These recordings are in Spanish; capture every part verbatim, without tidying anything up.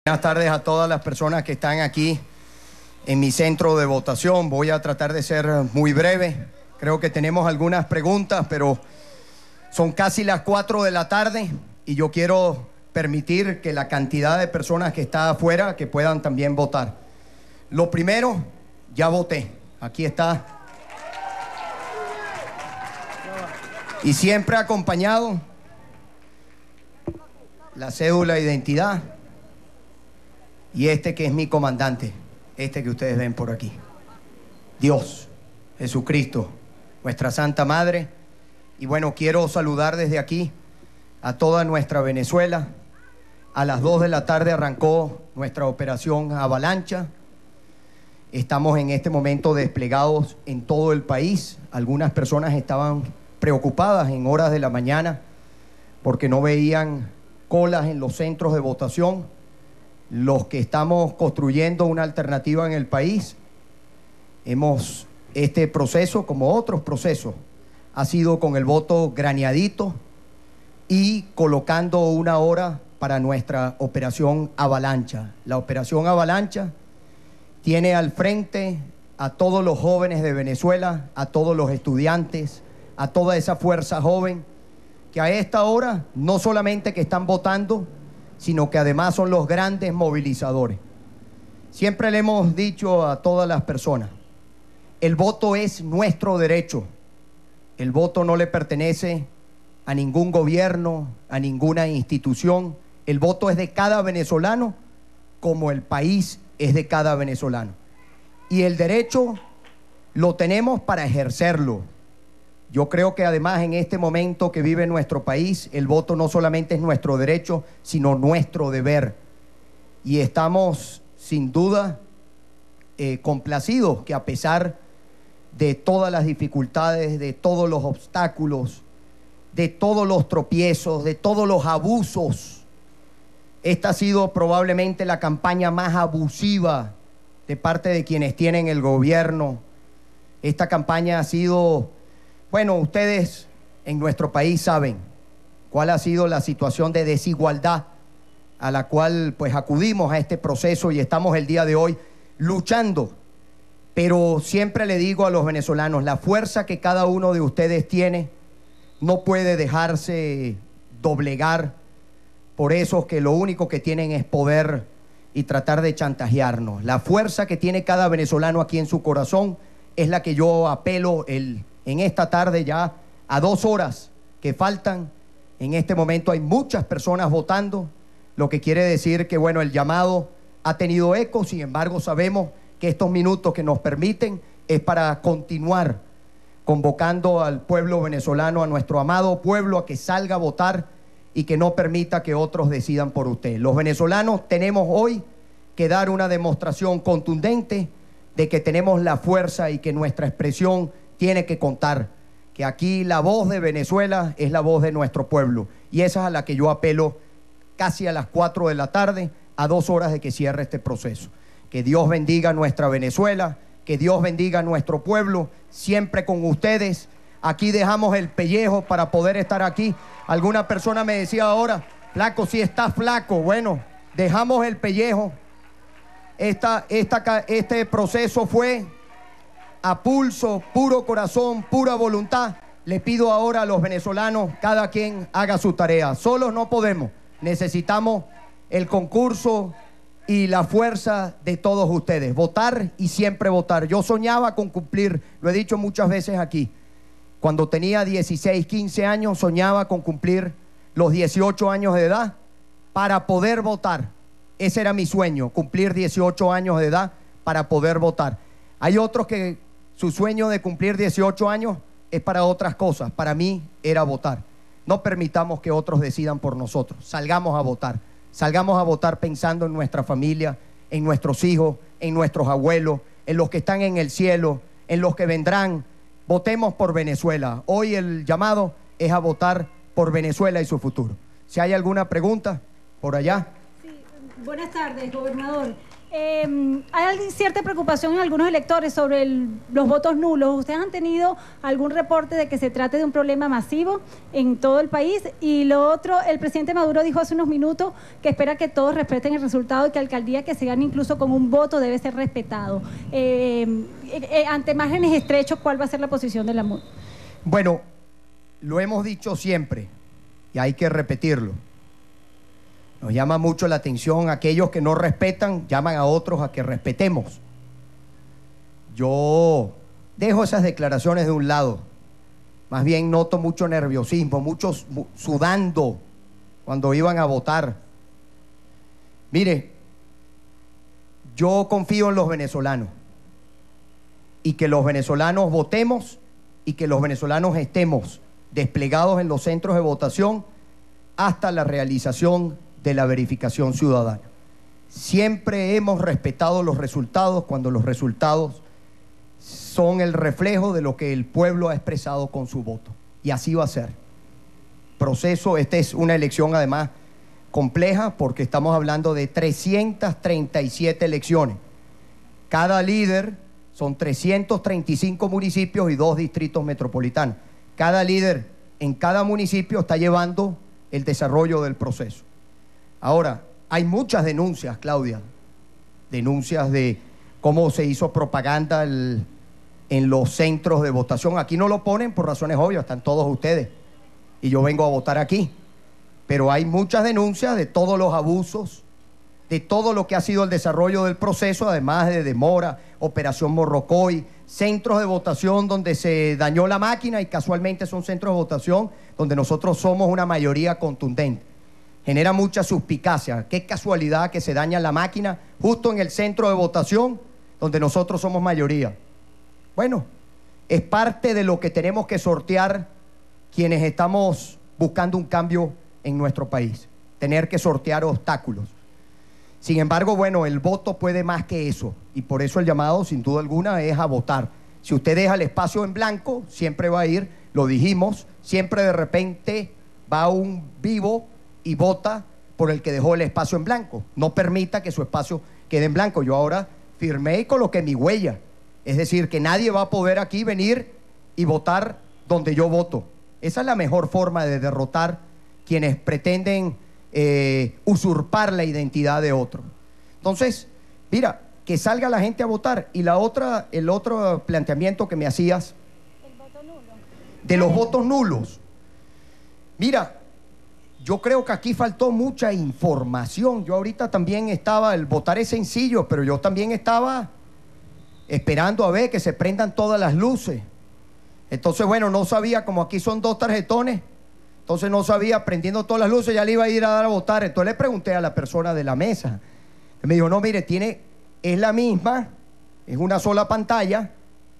Buenas tardes a todas las personas que están aquí en mi centro de votación. Voy a tratar de ser muy breve. Creo que tenemos algunas preguntas, pero son casi las cuatro de la tarde y yo quiero permitir que la cantidad de personas que está afuera que puedan también votar. Lo primero, ya voté. Aquí está. Y siempre acompañado la cédula de identidad. Y este que es mi comandante, este que ustedes ven por aquí. Dios, Jesucristo, nuestra Santa Madre. Y bueno, quiero saludar desde aquí a toda nuestra Venezuela. A las dos de la tarde arrancó nuestra operación Avalancha. Estamos en este momento desplegados en todo el país. Algunas personas estaban preocupadas en horas de la mañana porque no veían colas en los centros de votación. Los que estamos construyendo una alternativa en el país, hemos, este proceso, como otros procesos, ha sido con el voto graneadito y colocando una hora para nuestra operación Avalancha. La operación Avalancha tiene al frente a todos los jóvenes de Venezuela, a todos los estudiantes, a toda esa fuerza joven, que a esta hora no solamente que están votando, sino que además son los grandes movilizadores. Siempre le hemos dicho a todas las personas, el voto es nuestro derecho. El voto no le pertenece a ningún gobierno, a ninguna institución. El voto es de cada venezolano, como el país es de cada venezolano. Y el derecho lo tenemos para ejercerlo. Yo creo que además en este momento que vive nuestro país, el voto no solamente es nuestro derecho, sino nuestro deber. Y estamos sin duda eh, complacidos que a pesar de todas las dificultades, de todos los obstáculos, de todos los tropiezos, de todos los abusos, esta ha sido probablemente la campaña más abusiva de parte de quienes tienen el gobierno. Esta campaña ha sido... Bueno, ustedes en nuestro país saben cuál ha sido la situación de desigualdad a la cual pues acudimos a este proceso y estamos el día de hoy luchando. Pero siempre le digo a los venezolanos, la fuerza que cada uno de ustedes tiene no puede dejarse doblegar por esos que lo único que tienen es poder y tratar de chantajearnos. La fuerza que tiene cada venezolano aquí en su corazón es la que yo apelo el en esta tarde, ya a dos horas que faltan. En este momento hay muchas personas votando, lo que quiere decir que bueno, el llamado ha tenido eco. Sin embargo, sabemos que estos minutos que nos permiten es para continuar convocando al pueblo venezolano, a nuestro amado pueblo, a que salga a votar y que no permita que otros decidan por usted. Los venezolanos tenemos hoy que dar una demostración contundente de que tenemos la fuerza y que nuestra expresión tiene que contar, que aquí la voz de Venezuela es la voz de nuestro pueblo, y esa es a la que yo apelo casi a las cuatro de la tarde, a dos horas de que cierre este proceso. Que Dios bendiga a nuestra Venezuela, que Dios bendiga a nuestro pueblo, siempre con ustedes. Aquí dejamos el pellejo para poder estar aquí. Alguna persona me decía ahora, flaco, si estás flaco. Bueno, dejamos el pellejo. Esta, esta, este proceso fue a pulso, puro corazón, pura voluntad. Le pido ahora a los venezolanos, cada quien haga su tarea. Solos no podemos, necesitamos el concurso y la fuerza de todos ustedes. Votar y siempre votar. Yo soñaba con cumplir, lo he dicho muchas veces aquí, cuando tenía dieciséis, quince años, soñaba con cumplir los dieciocho años de edad para poder votar. Ese era mi sueño, cumplir dieciocho años de edad para poder votar. Hay otros que su sueño de cumplir dieciocho años es para otras cosas. Para mí era votar. No permitamos que otros decidan por nosotros. Salgamos a votar. Salgamos a votar pensando en nuestra familia, en nuestros hijos, en nuestros abuelos, en los que están en el cielo, en los que vendrán. Votemos por Venezuela. Hoy el llamado es a votar por Venezuela y su futuro. Si hay alguna pregunta, por allá. Sí, buenas tardes, gobernador. Eh, hay cierta preocupación en algunos electores sobre el, los votos nulos. ¿Ustedes han tenido algún reporte de que se trate de un problema masivo en todo el país? Y lo otro, el presidente Maduro dijo hace unos minutos que espera que todos respeten el resultado y que alcaldía que se gane incluso con un voto debe ser respetado. Eh, eh, ante márgenes estrechos, ¿cuál va a ser la posición de la M U D? Bueno, lo hemos dicho siempre y hay que repetirlo. Nos llama mucho la atención aquellos que no respetan, llaman a otros a que respetemos. Yo dejo esas declaraciones de un lado. Más bien noto mucho nerviosismo, muchos sudando cuando iban a votar. Mire, yo confío en los venezolanos y que los venezolanos votemos y que los venezolanos estemos desplegados en los centros de votación hasta la realización de la verificación ciudadana. Siempre hemos respetado los resultados cuando los resultados son el reflejo de lo que el pueblo ha expresado con su voto. Y así va a ser. Proceso, esta es una elección además compleja porque estamos hablando de trescientas treinta y siete elecciones. Cada líder son trescientos treinta y cinco municipios y dos distritos metropolitanos. Cada líder en cada municipio está llevando el desarrollo del proceso. Ahora, hay muchas denuncias, Claudia, denuncias de cómo se hizo propaganda el, en los centros de votación. Aquí no lo ponen por razones obvias, están todos ustedes, y yo vengo a votar aquí. Pero hay muchas denuncias de todos los abusos, de todo lo que ha sido el desarrollo del proceso, además de demora, Operación Morrocoy, centros de votación donde se dañó la máquina y casualmente son centros de votación donde nosotros somos una mayoría contundente. Genera mucha suspicacia. Qué casualidad que se daña la máquina justo en el centro de votación donde nosotros somos mayoría. Bueno, es parte de lo que tenemos que sortear quienes estamos buscando un cambio en nuestro país. Tener que sortear obstáculos. Sin embargo, bueno, el voto puede más que eso y por eso el llamado, sin duda alguna, es a votar. Si usted deja el espacio en blanco, siempre va a ir, lo dijimos, siempre de repente va un vivo y vota por el que dejó el espacio en blanco. No permita que su espacio quede en blanco. Yo ahora firmé y coloqué mi huella. Es decir, que nadie va a poder aquí venir y votar donde yo voto. Esa es la mejor forma de derrotar quienes pretenden eh, usurpar la identidad de otro. Entonces, mira, que salga la gente a votar. Y la otra, el otro planteamiento que me hacías, el voto nulo, de los votos nulos. Mira, yo creo que aquí faltó mucha información. Yo ahorita también estaba, el votar es sencillo, pero yo también estaba esperando a ver que se prendan todas las luces. Entonces, bueno, no sabía, como aquí son dos tarjetones, entonces no sabía, prendiendo todas las luces, ya le iba a ir a dar a votar. Entonces le pregunté a la persona de la mesa. Me dijo, no, mire, tiene, es la misma, es una sola pantalla,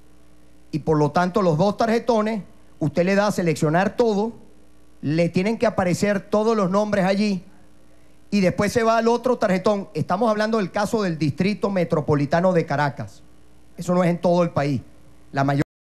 y por lo tanto los dos tarjetones, usted le da a seleccionar todo, le tienen que aparecer todos los nombres allí y después se va al otro tarjetón. Estamos hablando del caso del Distrito Metropolitano de Caracas. Eso no es en todo el país. La mayor